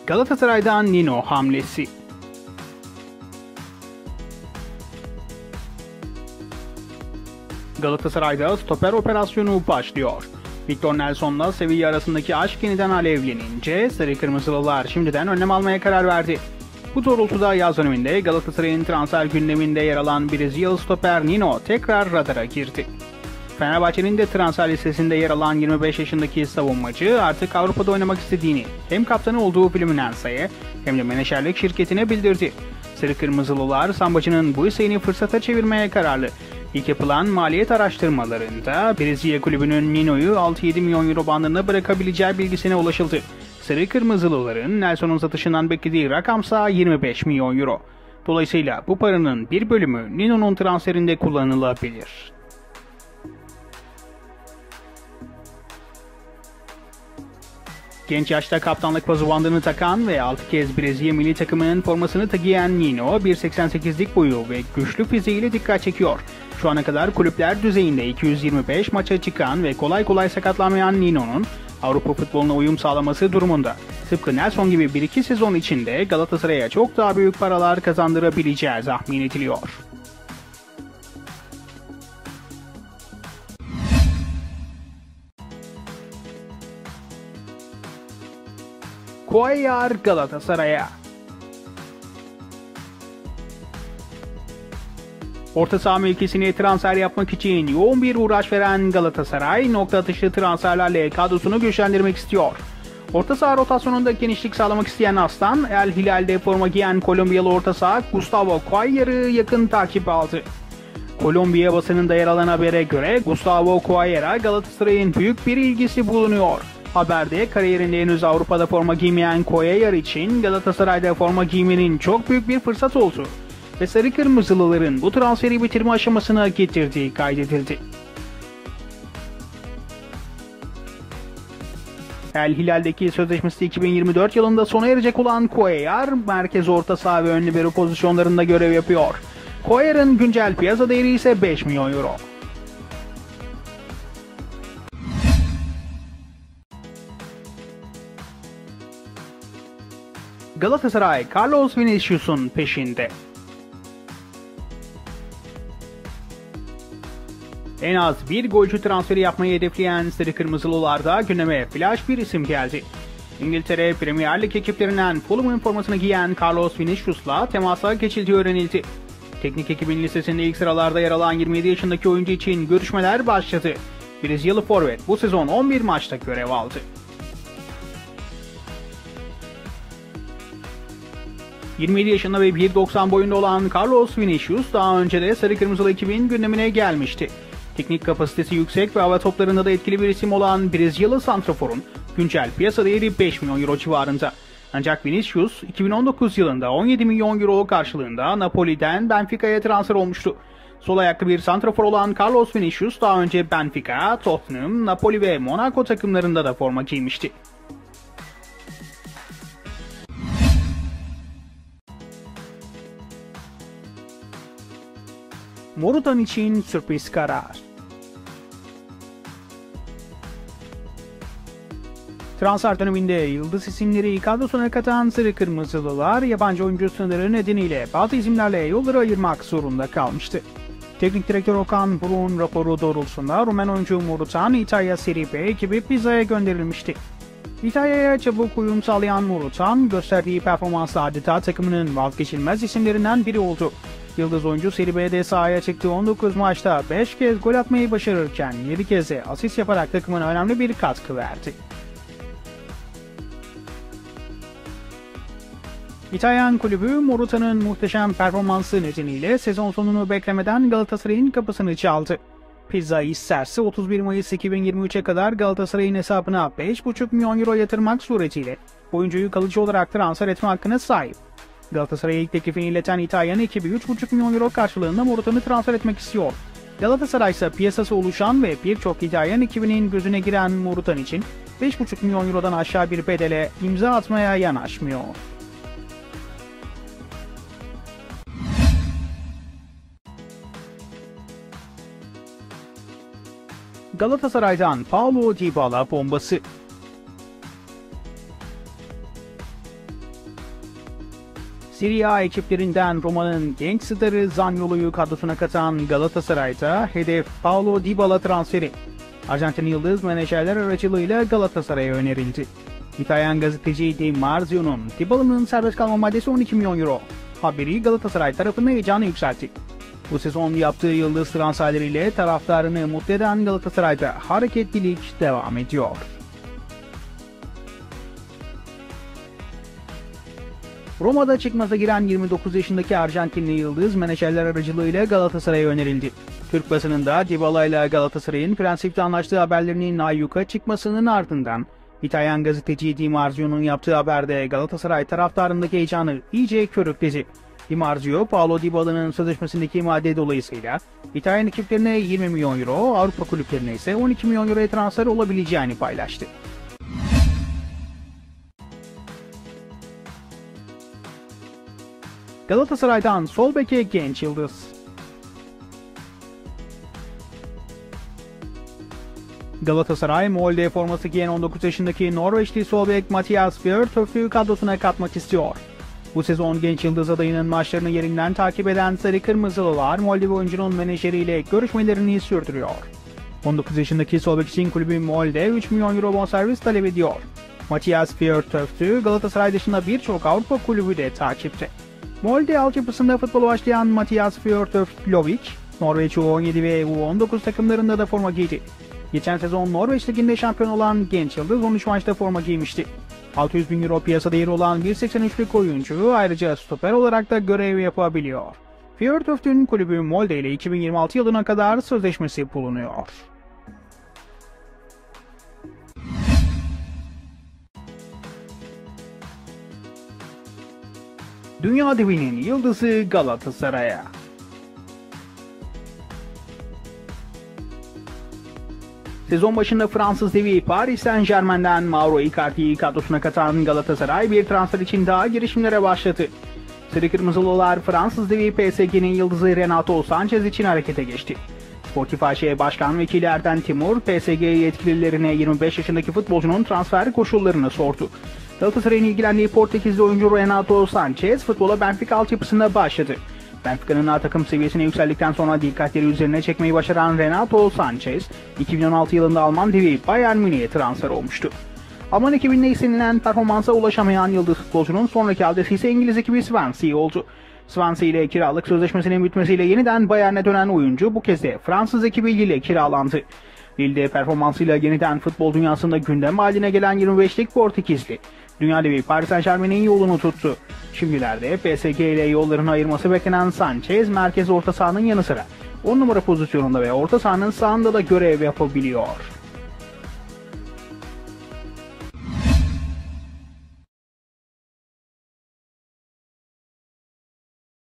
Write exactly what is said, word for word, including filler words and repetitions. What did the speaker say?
Galatasaray'dan Nino hamlesi. Galatasaray'da stoper operasyonu başlıyor. Victor Nelson'la Sevilla arasındaki aşk yeniden alevlenince Sarı Kırmızılılar şimdiden önlem almaya karar verdi. Bu doğrultuda yaz döneminde Galatasaray'ın transfer gündeminde yer alan Brezilyalı stoper Nino tekrar radara girdi. Fenerbahçe'nin de transfer listesinde yer alan yirmi beş yaşındaki savunmacı artık Avrupa'da oynamak istediğini hem kaptanı olduğu Fluminense'ye hem de menajerlik şirketine bildirdi. Sarı Kırmızılılar Sambacı'nın bu isteğini fırsata çevirmeye kararlı. İlk yapılan maliyet araştırmalarında Brezilya kulübünün Nino'yu altı yedi milyon euro bandında bırakabileceği bilgisine ulaşıldı. Sarı Kırmızılıların Nelson'un satışından beklediği rakamsa yirmi beş milyon euro. Dolayısıyla bu paranın bir bölümü Nino'nun transferinde kullanılabilir. Genç yaşta kaptanlık pazuvandını takan ve altı kez Brezilya milli takımının formasını giyen Nino bir seksen sekizlik boyu ve güçlü fiziğiyle dikkat çekiyor. Şu ana kadar kulüpler düzeyinde iki yüz yirmi beş maça çıkan ve kolay kolay sakatlanmayan Nino'nun Avrupa futboluna uyum sağlaması durumunda tıpkı Nelson gibi bir iki sezon içinde Galatasaray'a çok daha büyük paralar kazandırabileceği tahmin ediliyor. Cuéllar Galatasaray'a. Orta saha mevkisine transfer yapmak için yoğun bir uğraş veren Galatasaray, nokta atışı transferlerle kadrosunu güçlendirmek istiyor. Orta saha rotasyonunda genişlik sağlamak isteyen Aslan, El Hilal'de forma giyen Kolombiyalı orta saha Gustavo Cuéllar'ı yakın takip aldı. Kolombiya basınında yer alan habere göre Gustavo Cuéllar'a Galatasaray'ın büyük bir ilgisi bulunuyor. Haberde kariyerinde henüz Avrupa'da forma giymeyen Cuéllar için Galatasaray'da forma giymenin çok büyük bir fırsat oldu ve Sarı Kırmızılıların bu transferi bitirme aşamasına getirdiği kaydedildi. El Hilal'deki sözleşmesi iki bin yirmi dört yılında sona erecek olan Cuéllar, merkez orta saha ve ön libero pozisyonlarında görev yapıyor. Cuéllar'ın güncel piyasa değeri ise beş milyon euro. Galatasaray, Carlos Vinicius'un peşinde. En az bir golcü transferi yapmayı hedefleyen Sarı Kırmızılılarda gündeme flash bir isim geldi. İngiltere Premier Lig ekiplerinden Fulham'ın formasını giyen Carlos Vinicius'la temasa geçildiği öğrenildi. Teknik ekibin listesinde ilk sıralarda yer alan yirmi yedi yaşındaki oyuncu için görüşmeler başladı. Brezilyalı forvet bu sezon on bir maçta görev aldı. yirmi yedi yaşında ve bir doksan boyunda olan Carlos Vinicius daha önce de Sarı Kırmızılı ekibin gündemine gelmişti. Teknik kapasitesi yüksek ve hava toplarında da etkili bir isim olan Brezilyalı santraforun güncel piyasa değeri beş milyon euro civarında. Ancak Vinicius iki bin on dokuz yılında on yedi milyon euro karşılığında Napoli'den Benfica'ya transfer olmuştu. Sol ayaklı bir santrafor olan Carlos Vinicius daha önce Benfica, Tottenham, Napoli ve Monaco takımlarında da forma giymişti. Morutan için sürpriz karar. Transfer döneminde yıldız isimleri kadrosuna katan Sarı Kırmızılılar yabancı oyuncu sınırı nedeniyle bazı isimlerle yolları ayırmak zorunda kalmıştı. Teknik direktör Okan Buruk'un raporu doğrultusunda Rumen oyuncu Morutan İtalya Serie B ekibi Pisa'ya gönderilmişti. İtalya'ya çabuk uyum sağlayan Morutan gösterdiği performansla adeta takımının vazgeçilmez isimlerinden biri oldu. Yıldız oyuncu Serie B'de sahaya çıktığı on dokuz maçta beş kez gol atmayı başarırken yedi kez de asist yaparak takımına önemli bir katkı verdi. İtalyan kulübü Morutan'ın muhteşem performansı nedeniyle sezon sonunu beklemeden Galatasaray'ın kapısını çaldı. Pisa isterse otuz bir Mayıs iki bin yirmi üçe kadar Galatasaray'ın hesabına beş buçuk milyon euro yatırmak suretiyle oyuncuyu kalıcı olarak transfer etme hakkına sahip. Galatasaray'a ilk teklifini ileten İtalyan ekibi üç buçuk milyon euro karşılığında Morutan'ı transfer etmek istiyor. Galatasaray ise piyasası oluşan ve birçok İtalyan ekibinin gözüne giren Morutan için beş buçuk milyon eurodan aşağı bir bedele imza atmaya yanaşmıyor. Galatasaray'dan Paulo Dybala bombası. Serie A ekiplerinden Roma'nın genç starı Zaniolo'yu kadrosuna katan Galatasaray'da hedef Paulo Dybala transferi. Arjantin Yıldız menajerler aracılığıyla Galatasaray'a önerildi. İtalyan gazeteci Di Marzio'nun Dybala'nın serbest kalma maddesi on iki milyon euro haberi Galatasaray tarafında heyecanı yükseltti. Bu sezon yaptığı yıldız transferleriyle taraftarını mutlu eden Galatasaray'da hareketlilik devam ediyor. Roma'da çıkmaza giren yirmi dokuz yaşındaki Arjantinli yıldız menajerler aracılığıyla Galatasaray'a önerildi. Türk basınında Dybala ile Galatasaray'ın prensipte anlaştığı haberlerinin ayyuka çıkmasının ardından İtalyan gazeteci Di Marzio'nun yaptığı haberde Galatasaray taraftarındaki heyecanı iyice körükledi. Di Marzio, Paulo Dybala'nın sözleşmesindeki madde dolayısıyla İtalyan ekiplerine yirmi milyon euro, Avrupa kulüplerine ise on iki milyon euroya transfer olabileceğini paylaştı. Galatasaray'dan sol beke genç yıldız. Galatasaray, Molde forması giyen on dokuz yaşındaki Norveçli sol bek Mathias Fjørtof'u kadrosuna katmak istiyor. Bu sezon genç yıldız adayının maçlarını yerinden takip eden Sarı Kırmızılılar, Molde oyuncunun menajeriyle görüşmelerini sürdürüyor. on dokuz yaşındaki sol bek için kulübü Molde üç milyon euro bonservis talep ediyor. Mathias Fjørtof'u Galatasaray dışında birçok Avrupa kulübü de takipte. Molde altyapısında futbola başlayan Mathias Fjørtof, Norveç U on yedi ve U on dokuz takımlarında da forma giydi. Geçen sezon Norveç Ligi'nde şampiyon olan genç yıldız on üç maçta forma giymişti. altı yüz bin euro piyasa değeri olan bir seksen üçlük oyuncu ayrıca stoper olarak da görev yapabiliyor. Fjørtof'un kulübü Molde ile iki bin yirmi altı yılına kadar sözleşmesi bulunuyor. Dünya devinin yıldızı Galatasaray'a. Sezon başında Fransız devi Paris Saint-Germain'den Mauro Icardi'yi kadrosuna katan Galatasaray bir transfer için daha girişimlere başladı. Sarı Kırmızılılar Fransız devi P S G'nin yıldızı Renato Sanchez için harekete geçti. Sportif A Ş Başkan Vekili Erden Timur, P S G yetkililerine yirmi beş yaşındaki futbolcunun transfer koşullarını sordu. Galatasaray'ın ilgilendiği Portekizli oyuncu Renato Sanchez futbola Benfica altyapısında başladı. Benfica'nın A takım seviyesine yükseldikten sonra dikkatleri üzerine çekmeyi başaran Renato Sanchez, iki bin on altı yılında Alman devi Bayern Münih'e transfer olmuştu. Alman ekibinde istenilen performansa ulaşamayan yıldız futbolcunun sonraki adresi ise İngiliz ekibi Swansea oldu. Swansea ile kiralık sözleşmesinin bitmesiyle yeniden Bayern'e dönen oyuncu bu kez de Fransız ekibi ile kiralandı. Lille'de performansıyla yeniden futbol dünyasında gündem haline gelen yirmi beşlik Portekizli, dünya devi Paris Saint-Germain'in yolunu tuttu. Şimdilerde P S G ile yollarını ayırması beklenen Sanchez, merkez orta sahanın yanı sıra on numara pozisyonunda ve orta sahanın sağında da görev yapabiliyor.